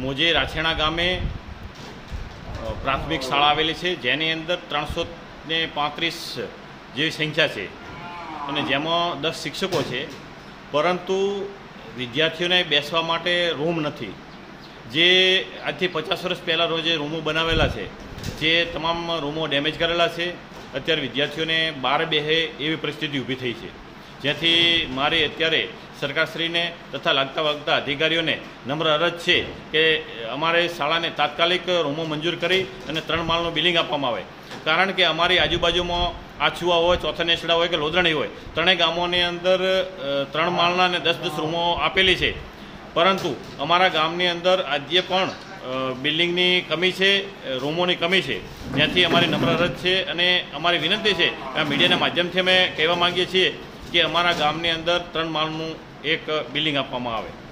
મોજે રાછેણા ગામે પ્રાથમિક શાળા આવેલી છે, જેની અંદર 335 જેવી સંખ્યા છે અને જેમાં 10 શિક્ષકો છે, પરંતુ વિદ્યાર્થીઓને બેસવા માટે રૂમ નથી. જે આજથી 50 વર્ષ પહેલાં જે રૂમો બનાવેલા છે, જે તમામ રૂમો ડેમેજ કરેલા છે. અત્યારે વિદ્યાર્થીઓને બહાર બેસે એવી પરિસ્થિતિ ઊભી થઈ છે, જેથી મારી અત્યારે સરકારશ્રીને તથા લાગતા વાગતા અધિકારીઓને નમ્ર અરજ છે કે અમારે શાળાને તાત્કાલિક રૂમો મંજૂર કરી અને 3 માળનું બિલ્ડિંગ આપવામાં આવે. કારણ કે અમારી આજુબાજુમાં આછુઆ હોય, ચોથા નેસડા હોય કે લોધરણી હોય, ત્રણેય ગામોની અંદર 3 માળના અને 10-10 રૂમો આપેલી છે. પરંતુ અમારા ગામની અંદર આજે પણ બિલ્ડિંગની કમી છે, રૂમોની કમી છે, જ્યાંથી અમારી નમ્ર અરજ છે અને અમારી વિનંતી છે આ મીડિયાના માધ્યમથી અમે કહેવા માગીએ છીએ કે અમારા ગામની અંદર 3 માળનું એક બિલ્ડિંગ આપવામાં આવે.